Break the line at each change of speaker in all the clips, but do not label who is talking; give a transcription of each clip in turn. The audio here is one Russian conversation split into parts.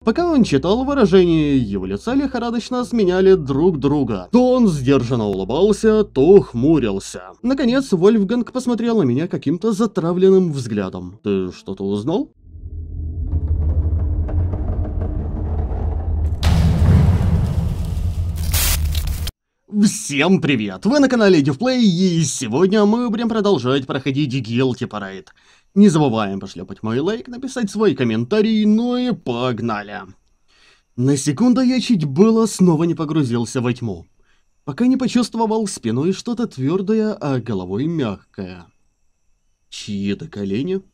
Пока он читал, выражения его лица лихорадочно сменяли друг друга. То он сдержанно улыбался, то хмурился. Наконец, Вольфганг посмотрел на меня каким-то затравленным взглядом. «Ты что-то узнал?» Всем привет! Вы на канале DevPlay, и сегодня мы будем продолжать проходить Guilty Parade. Не забываем пошлепать мой лайк, написать свой комментарий, ну и погнали! На секунду я чуть было снова не погрузился во тьму, пока не почувствовал спиной что-то твердое, а головой мягкое. Чьи-то колени?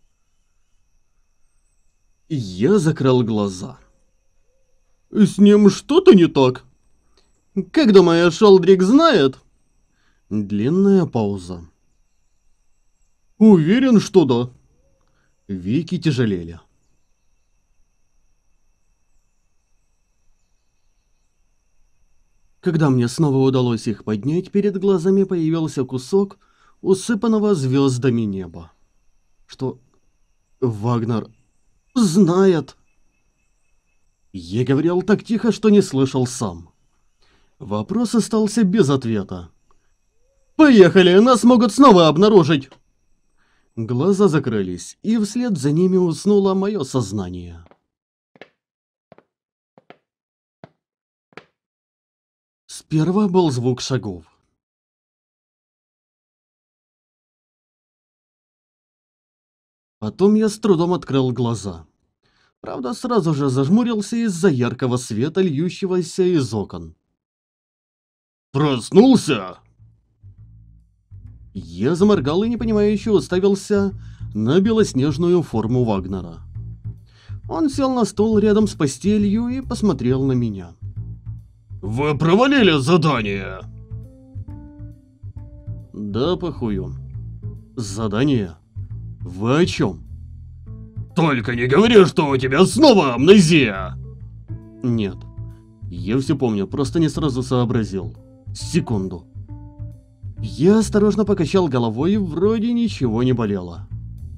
Я закрыл глаза. С ним что-то не так? Как думаешь, Шелдрик знает? Длинная пауза. Уверен, что да. Веки тяжелели. Когда мне снова удалось их поднять, перед глазами появился кусок усыпанного звездами неба. Что Вагнер знает? Я говорил так тихо, что не слышал сам. Вопрос остался без ответа. «Поехали, нас могут снова обнаружить!» Глаза закрылись, и вслед за ними уснуло мое сознание. Сперва был звук шагов. Потом я с трудом открыл глаза. Правда, сразу же зажмурился из-за яркого света, льющегося из окон. «Проснулся?» Я заморгал и непонимающе уставился на белоснежную форму Вагнера. Он сел на стол рядом с постелью и посмотрел на меня. «Вы провалили задание?» «Да, похую. Задание? Вы о чем?» «Только не говори, что у тебя снова амнезия!» «Нет, я все помню, просто не сразу сообразил. Секунду». Я осторожно покачал головой, и вроде ничего не болело.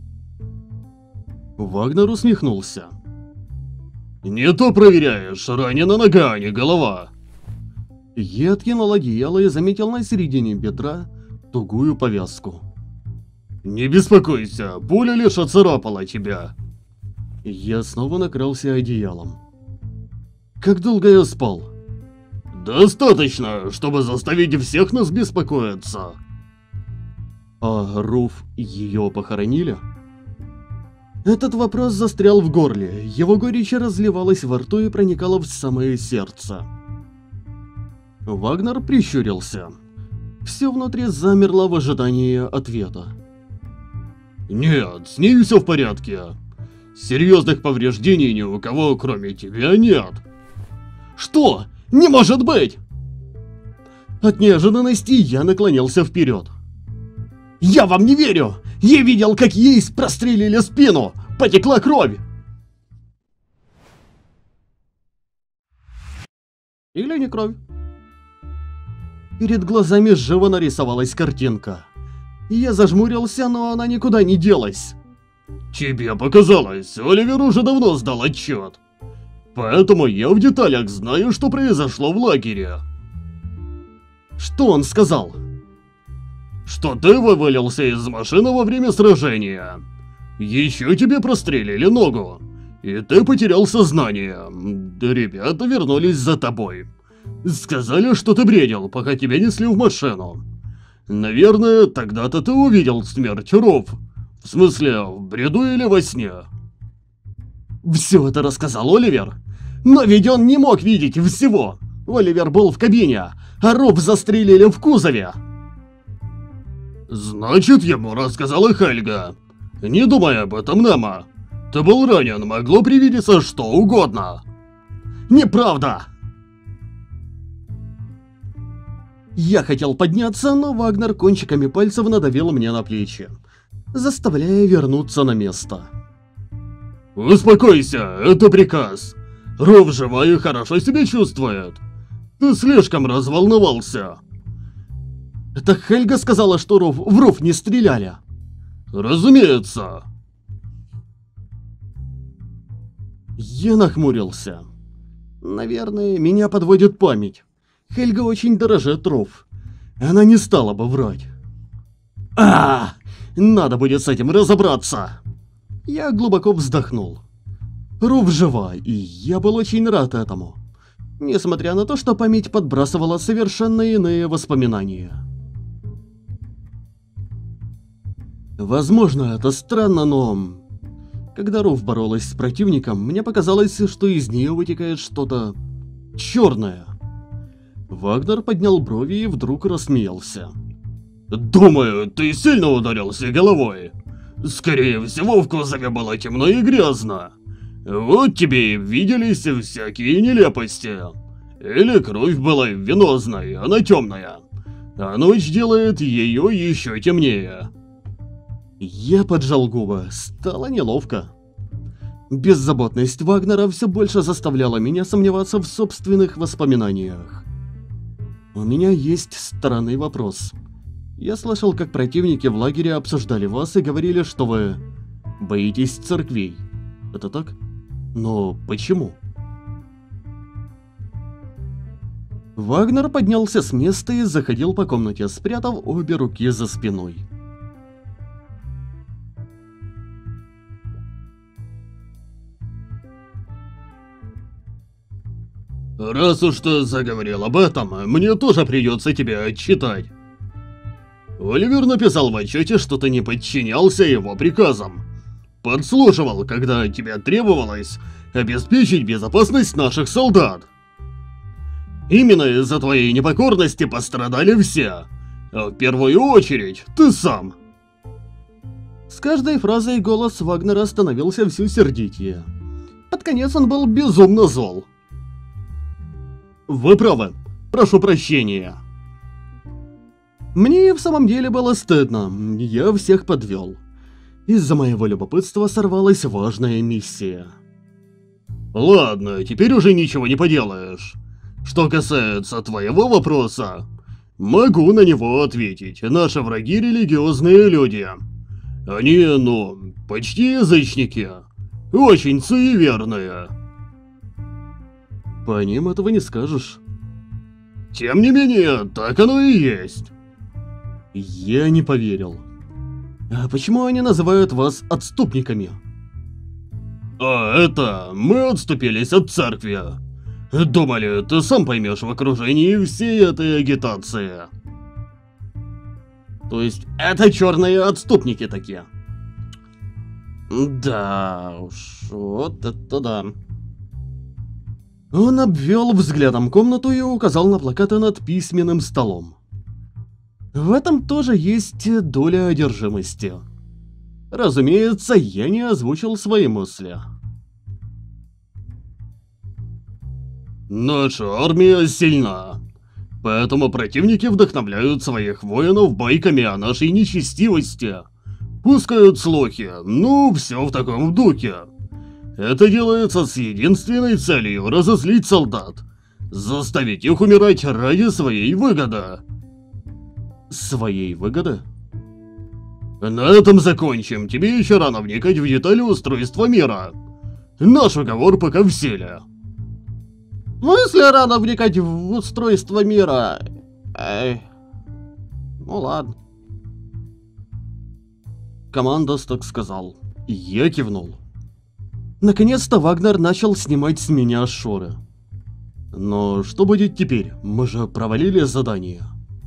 Вагнер усмехнулся. «Не то проверяешь, ранена нога, а не голова». Я откинул одеяло и заметил на середине бедра тугую повязку. «Не беспокойся, пуля лишь оцарапала тебя». Я снова накрылся одеялом. «Как долго я спал?» «Достаточно, чтобы заставить всех нас беспокоиться». «А Руф, ее похоронили?» Этот вопрос застрял в горле, его горечь разливалась во рту и проникала в самое сердце. Вагнер прищурился. Все внутри замерло в ожидании ответа. «Нет, с ней все в порядке. Серьезных повреждений ни у кого, кроме тебя, нет». «Что? Не может быть!» От неожиданности я наклонился вперед. «Я вам не верю! Я видел, как ей прострелили спину! Потекла кровь!» Или не кровь? Перед глазами живо нарисовалась картинка. Я зажмурился, но она никуда не делась. «Тебе показалось, Оливер уже давно сдал отчет. Поэтому я в деталях знаю, что произошло в лагере». «Что он сказал?» «Что ты вывалился из машины во время сражения. Еще тебе прострелили ногу, и ты потерял сознание. Ребята вернулись за тобой. Сказали, что ты бредил, пока тебя несли в машину. Наверное, тогда-то ты увидел смерть Руф. В смысле, в бреду или во сне?» «Все это рассказал Оливер? Но ведь он не мог видеть всего. Оливер был в кабине, а Руф застрелили в кузове». «Значит, ему рассказала Хельга. Не думай об этом, Немо. Ты был ранен, могло привидеться что угодно». «Неправда!» Я хотел подняться, но Вагнер кончиками пальцев надавил мне на плечи, заставляя вернуться на место. «Успокойся, это приказ. Руф жива и хорошо себя чувствует. Ты слишком разволновался». «Это Хельга сказала, что в Руф не стреляли?» «Разумеется». Я нахмурился. Наверное, меня подводит память. Хельга очень дорожит Руф. Она не стала бы врать. Надо будет с этим разобраться. Я глубоко вздохнул. Руф жива, и я был очень рад этому. Несмотря на то, что память подбрасывала совершенно иные воспоминания. Возможно, это странно, но... Когда Руф боролась с противником, мне показалось, что из нее вытекает что-то... черное. Вагнер поднял брови и вдруг рассмеялся. «Думаю, ты сильно ударился головой. Скорее всего, в кузове было темно и грязно. Вот тебе и виделись всякие нелепости. Или кровь была венозной, она темная. А ночь делает ее еще темнее». Я поджал губы, стало неловко. Беззаботность Вагнера все больше заставляла меня сомневаться в собственных воспоминаниях. У меня есть странный вопрос. Я слышал, как противники в лагере обсуждали вас и говорили, что вы боитесь церквей. Это так? Но почему? Вагнер поднялся с места и заходил по комнате, спрятав обе руки за спиной.
Раз уж ты заговорил об этом, мне тоже придется тебя отчитать. Оливер написал в отчете, что ты не подчинялся его приказам. Подслушивал, когда тебе требовалось обеспечить безопасность наших солдат. Именно из-за твоей непокорности пострадали все. А в первую очередь, ты сам.
С каждой фразой голос Вагнера становился все сердитее. Под конец он был безумно зол. Вы правы. Прошу прощения. Мне в самом деле было стыдно. Я всех подвел. Из-за моего любопытства сорвалась важная миссия.
Ладно, теперь уже ничего не поделаешь. Что касается твоего вопроса, могу на него ответить. Наши враги религиозные люди. Они, почти язычники. Очень суеверные.
По ним этого не скажешь.
Тем не менее, так оно и есть.
Я не поверил. А почему они называют вас отступниками?
А это мы отступились от церкви. Думали, ты сам поймешь в окружении всей этой агитации.
То есть это черные отступники такие? Да уж, вот это да. Он обвел взглядом комнату и указал на плакаты над письменным столом. В этом тоже есть доля одержимости. Разумеется, я не озвучил свои мысли.
Наша армия сильна, поэтому противники вдохновляют своих воинов байками о нашей нечестивости. Пускают слухи, все в таком духе. Это делается с единственной целью разозлить солдат, заставить их умирать ради своей выгоды.
Своей выгоды?
На этом закончим, тебе еще рано вникать в детали устройства мира. Наш уговор пока в силе.
Если рано вникать в устройство мира... Ну ладно. Командос так сказал. Я кивнул. Наконец-то Вагнер начал снимать с меня шоры. Но что будет теперь? Мы же провалили задание.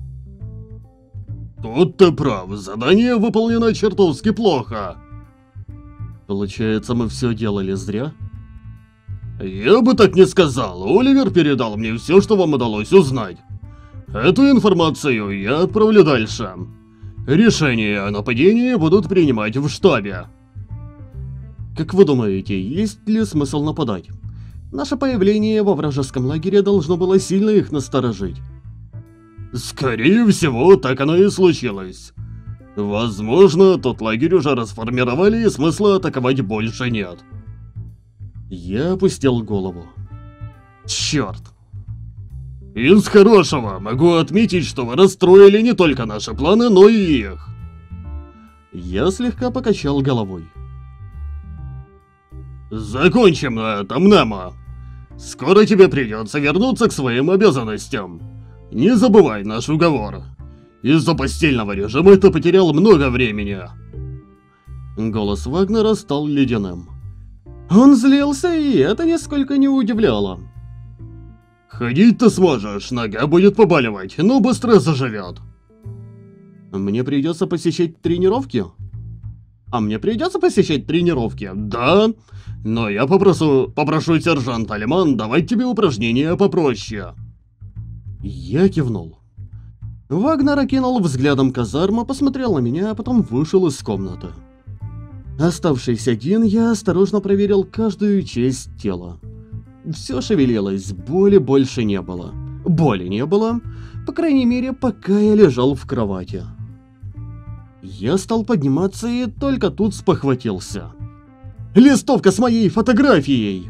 Тут ты прав, задание выполнено чертовски плохо.
Получается, мы все делали зря?
Я бы так не сказал, Оливер передал мне все, что вам удалось узнать. Эту информацию я отправлю дальше. Решения о нападении будут принимать в штабе.
Как вы думаете, есть ли смысл нападать? Наше появление во вражеском лагере должно было сильно их насторожить.
Скорее всего, так оно и случилось. Возможно, тот лагерь уже расформировали и смысла атаковать больше нет.
Я опустил голову. Черт.
Из хорошего могу отметить, что вы расстроили не только наши планы, но и их.
Я слегка покачал головой.
Закончим на этом, Немо. Скоро тебе придется вернуться к своим обязанностям. Не забывай наш уговор. Из-за постельного режима ты потерял много времени.
Голос Вагнера стал ледяным. Он злился, и это нисколько не удивляло.
Ходить ты сможешь, нога будет побаливать, но быстро заживет.
Мне придется посещать тренировки? А мне придется посещать тренировки?
Да, но я попрошу сержанта Алиман давать тебе упражнения попроще.
Я кивнул. Вагнер окинул взглядом казарму, посмотрел на меня, а потом вышел из комнаты. Оставшись один, я осторожно проверил каждую часть тела. Все шевелилось, боли больше не было. Боли не было, по крайней мере, пока я лежал в кровати. Я стал подниматься и только тут спохватился. Листовка с моей фотографией!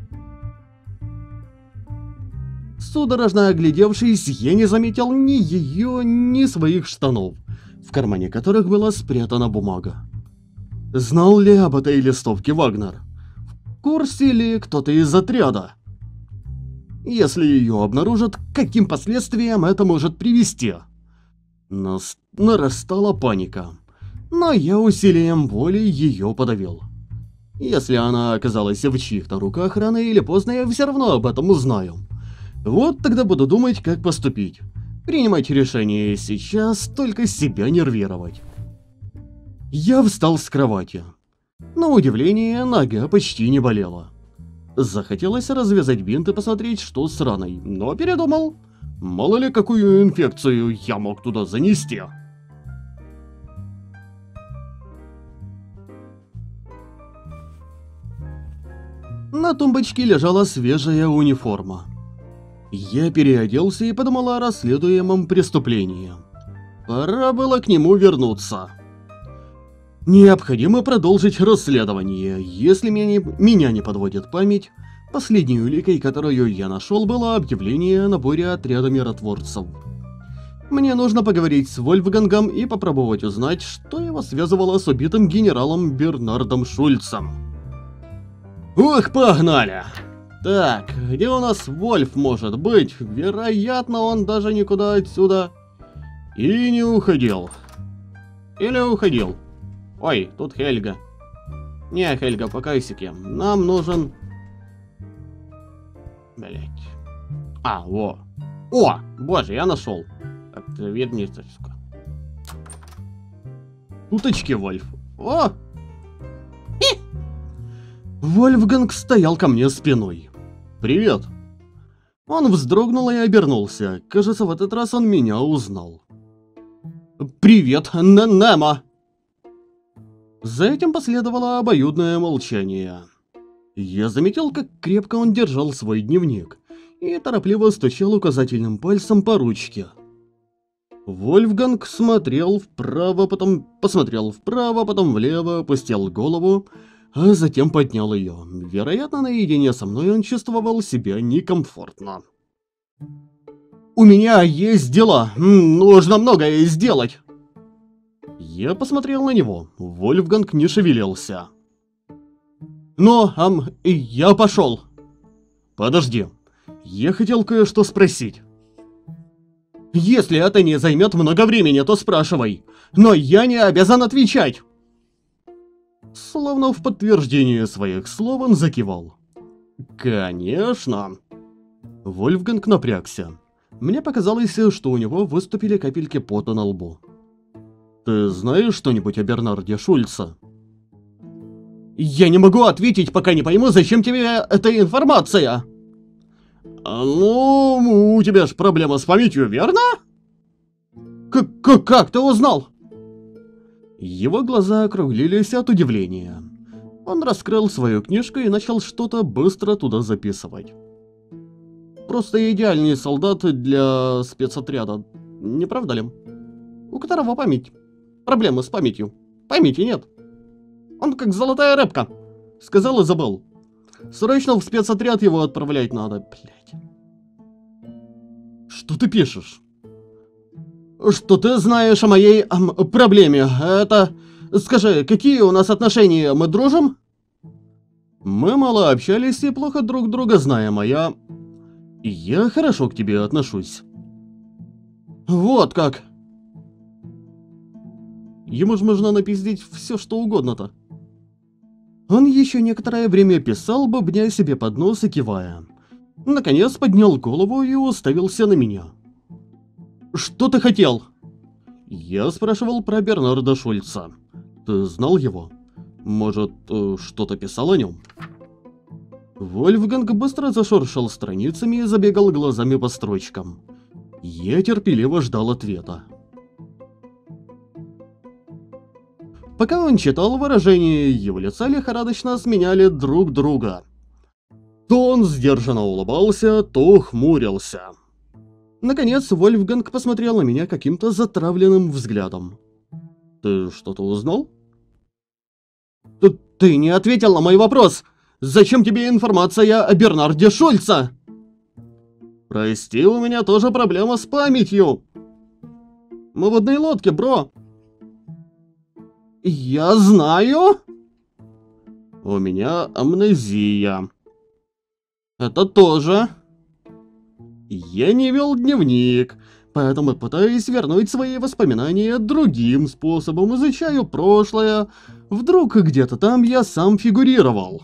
Судорожно оглядевшись, я не заметил ни ее, ни своих штанов, в кармане которых была спрятана бумага. Знал ли об этой листовке Вагнер? В курсе ли кто-то из отряда? Если ее обнаружат, к каким последствиям это может привести? Нарастала паника, но я усилием воли ее подавил. Если она оказалась в чьих-то руках, рано или поздно я все равно об этом узнаю. Вот тогда буду думать, как поступить. Принимать решение сейчас, только себя нервировать. Я встал с кровати. На удивление, нога почти не болела. Захотелось развязать бинт и посмотреть, что с раной, но передумал. Мало ли, какую инфекцию я мог туда занести. На тумбочке лежала свежая униформа. Я переоделся и подумал о расследуемом преступлении. Пора было к нему вернуться. Необходимо продолжить расследование. Если меня не подводит память, последней уликой, которую я нашел, было объявление о наборе отряда миротворцев. Мне нужно поговорить с Вольфгангом и попробовать узнать, что его связывало с убитым генералом Бернардом Шульцем. Ух, погнали! Так, где у нас Вольф может быть? Вероятно, он даже никуда отсюда и не уходил. Или уходил? Ой, тут Хельга. Не, Хельга, покайся-ки. Нам нужен... Блять. А, во. О, боже, я нашел. Вернись, сука. Уточки, Вольф. О! Вольфганг стоял ко мне спиной. «Привет!» Он вздрогнул и обернулся. Кажется, в этот раз он меня узнал. «Привет, Немо!» За этим последовало обоюдное молчание. Я заметил, как крепко он держал свой дневник и торопливо стучал указательным пальцем по ручке. Вольфганг посмотрел вправо, потом влево, опустил голову, а затем поднял ее. Вероятно, наедине со мной он чувствовал себя некомфортно. «У меня есть дела, нужно многое сделать!» Я посмотрел на него, Вольфганг не шевелился. «Но, я пошел!» «Подожди, я хотел кое-что спросить». «Если это не займет много времени, то спрашивай, но я не обязан отвечать!» Словно в подтверждение своих слов он закивал. «Конечно!» Вольфганг напрягся. Мне показалось, что у него выступили капельки пота на лбу. «Ты знаешь что-нибудь о Бернарде Шульце?» «Я не могу ответить, пока не пойму, зачем тебе эта информация!» «Ну, у тебя ж проблема с памятью, верно?» «Как ты узнал?» Его глаза округлились от удивления. Он раскрыл свою книжку и начал что-то быстро туда записывать. Просто идеальный солдат для спецотряда, не правда ли? У которого память. Проблемы с памятью. Памяти нет. Он как золотая рыбка. Сказал и забыл. Срочно в спецотряд его отправлять надо, блять. Что ты пишешь? Что ты знаешь о моей проблеме? Это... Скажи, какие у нас отношения? Мы дружим? Мы мало общались и плохо друг друга знаем, а я хорошо к тебе отношусь. Вот как. Ему же можно напиздить все, что угодно-то. Он еще некоторое время писал, бубня себе под нос и кивая. Наконец поднял голову и уставился на меня. «Что ты хотел?» Я спрашивал про Бернарда Шульца. Ты знал его? Может, что-то писал о нем? Вольфганг быстро зашуршал страницами и забегал глазами по строчкам. Я терпеливо ждал ответа. Пока он читал, выражения его лица лихорадочно сменяли друг друга. То он сдержанно улыбался, то хмурился. Наконец, Вольфганг посмотрел на меня каким-то затравленным взглядом. «Ты что-то узнал?» «Ты не ответил на мой вопрос! Зачем тебе информация о Бернарде Шульце?» «Прости, у меня тоже проблема с памятью!» «Мы в одной лодке, бро!» «Я знаю!» «У меня амнезия!» «Это тоже!» «Я не вел дневник, поэтому пытаюсь вернуть свои воспоминания другим способом, изучаю прошлое. Вдруг где-то там я сам фигурировал».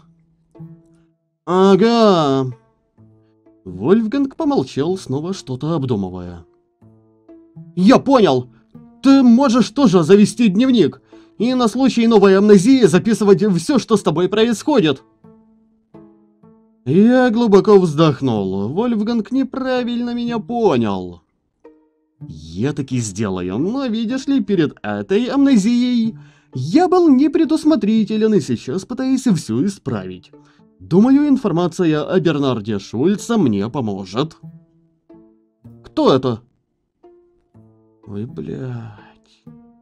«Ага». Вольфганг помолчал, снова что-то обдумывая. «Я понял! Ты можешь тоже завести дневник и на случай новой амнезии записывать все, что с тобой происходит». Я глубоко вздохнул. Вольфганг неправильно меня понял. Я таки сделаю, но видишь ли, перед этой амнезией я был непредусмотрителен и сейчас пытаюсь все исправить. Думаю, информация о Бернарде Шульце мне поможет. Кто это? Ой, блядь.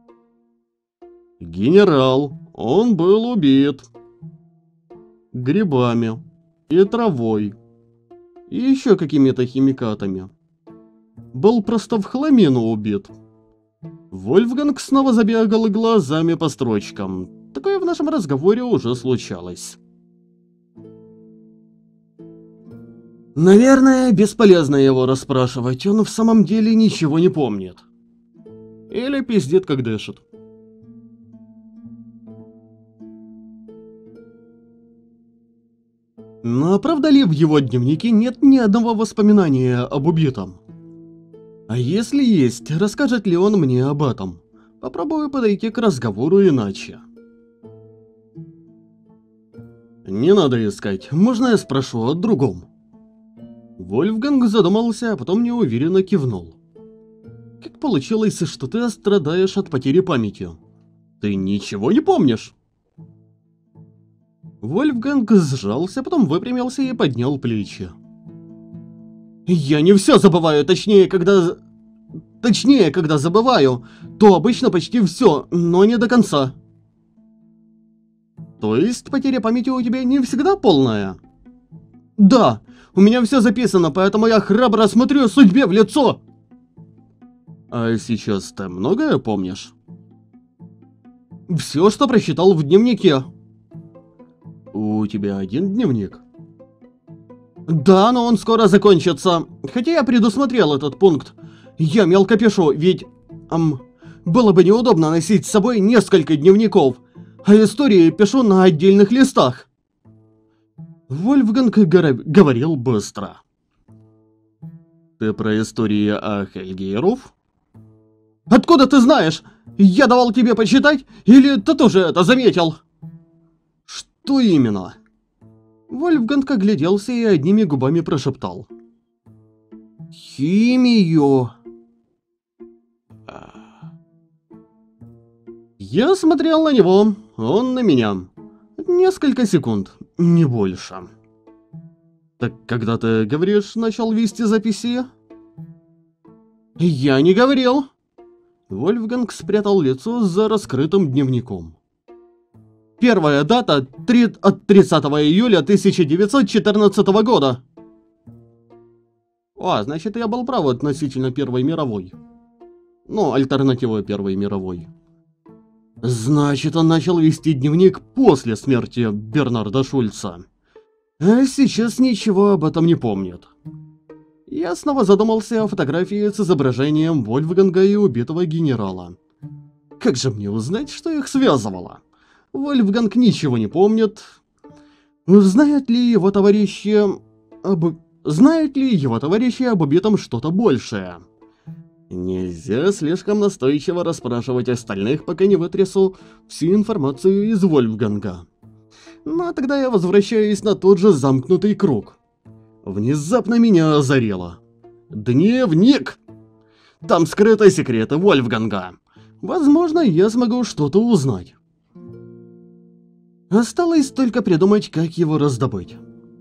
Генерал. Он был убит. Грибами. И травой. И еще какими-то химикатами. Был просто в хламину убит. Вольфганг снова забегал глазами по строчкам. Такое в нашем разговоре уже случалось. Наверное, бесполезно его расспрашивать, он в самом деле ничего не помнит. Или пиздит, как дышит. Но правда ли в его дневнике нет ни одного воспоминания об убитом? А если есть, расскажет ли он мне об этом? Попробую подойти к разговору иначе. Не надо искать, можно я спрошу о другом? Вольфганг задумался, а потом неуверенно кивнул. Как получилось, что ты страдаешь от потери памяти? Ты ничего не помнишь? Вольфганг сжался, потом выпрямился и поднял плечи. Я не все забываю, точнее, когда забываю, то обычно почти все, но не до конца. То есть потеря памяти у тебя не всегда полная? Да, у меня все записано, поэтому я храбро смотрю судьбе в лицо. А сейчас ты многое помнишь? Все, что прочитал в дневнике. У тебя один дневник? Да, но он скоро закончится. Хотя я предусмотрел этот пункт. Я мелко пишу, ведь... было бы неудобно носить с собой несколько дневников. А истории пишу на отдельных листах. Вольфганг говорил быстро. Ты про истории о Хельгейров? Откуда ты знаешь? Я давал тебе почитать? Или ты тоже это заметил? Что именно? Вольфганг огляделся и одними губами прошептал. Химию. Я смотрел на него, он на меня. Несколько секунд, не больше. Так когда ты, говоришь, начал вести записи? Я не говорил. Вольфганг спрятал лицо за раскрытым дневником. Первая дата от 30 июля 1914 года. О, значит, я был прав относительно Первой мировой. Ну, альтернатива Первой мировой. Значит, он начал вести дневник после смерти Бернарда Шульца. А сейчас ничего об этом не помнит. Я снова задумался о фотографии с изображением Вольфганга и убитого генерала. Как же мне узнать, что их связывало? Вольфганг ничего не помнит. Знают ли его товарищи об убитом что-то большее? Нельзя слишком настойчиво расспрашивать остальных, пока не вытрясу всю информацию из Вольфганга. Но тогда я возвращаюсь на тот же замкнутый круг. Внезапно меня озарило. Дневник! Там скрыты секреты Вольфганга. Возможно, я смогу что-то узнать. Осталось только придумать, как его раздобыть.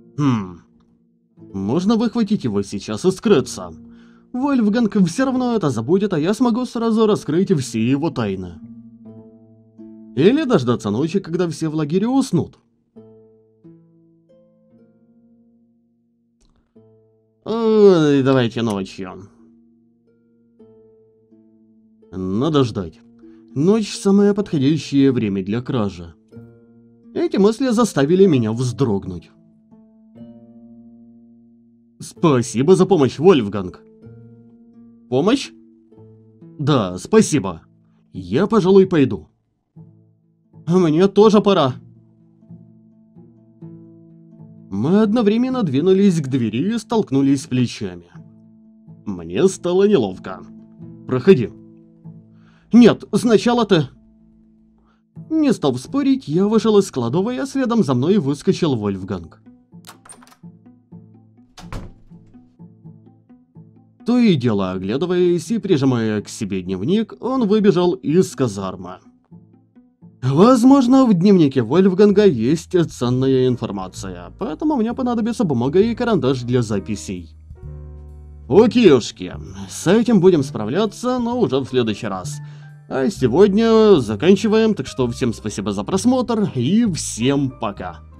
Можно выхватить его сейчас и скрыться. Вольфганг все равно это забудет, а я смогу сразу раскрыть все его тайны. Или дождаться ночи, когда все в лагере уснут. Ой, давайте ночью. Надо ждать. Ночь – самое подходящее время для кражи. Эти мысли заставили меня вздрогнуть. Спасибо за помощь, Вольфганг. Помощь? Да, спасибо. Я, пожалуй, пойду. Мне тоже пора. Мы одновременно двинулись к двери и столкнулись плечами. Мне стало неловко. Проходи. Нет, сначала ты. Не став спорить, я вышел из кладовой, а следом за мной выскочил Вольфганг. То и дело, оглядываясь и прижимая к себе дневник, он выбежал из казармы. Возможно, в дневнике Вольфганга есть ценная информация, поэтому мне понадобится бумага и карандаш для записей. Окейушки, с этим будем справляться, но уже в следующий раз. А сегодня заканчиваем, так что всем спасибо за просмотр и всем пока.